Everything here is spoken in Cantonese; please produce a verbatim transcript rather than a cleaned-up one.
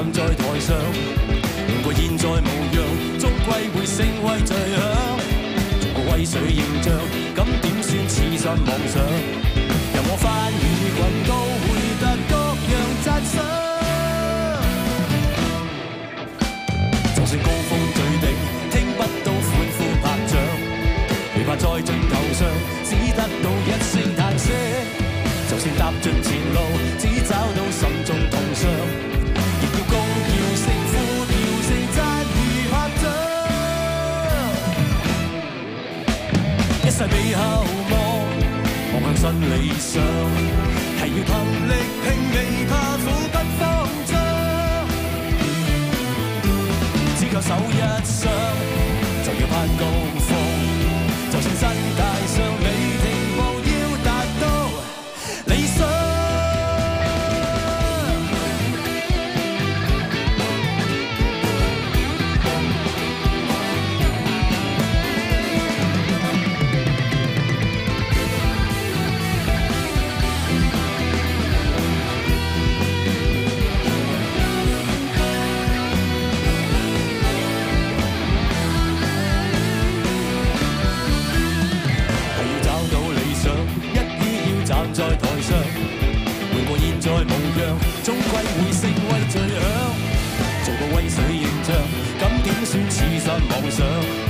站在台上，換過現在模樣，終歸會成為最響。做個威水形象，咁點算痴心妄想？任我翻與滾都會得各樣讚賞。就算高峰最頂，聽不到歡呼拍掌，未怕再進頭上，只得到一聲嘆息。就算踏盡前路，只找到心中痛傷，亦要高叫聲、呼叫聲、讚譽拍掌。一世被後望，望向新理想，係要憑力拼，未怕苦不慌張。只靠手一雙，就要攀高峰，就算身帶傷，你停步要達到理想。站在台上，換過現在模樣，終歸會成為最響。做個威水形象，咁點算痴心妄想？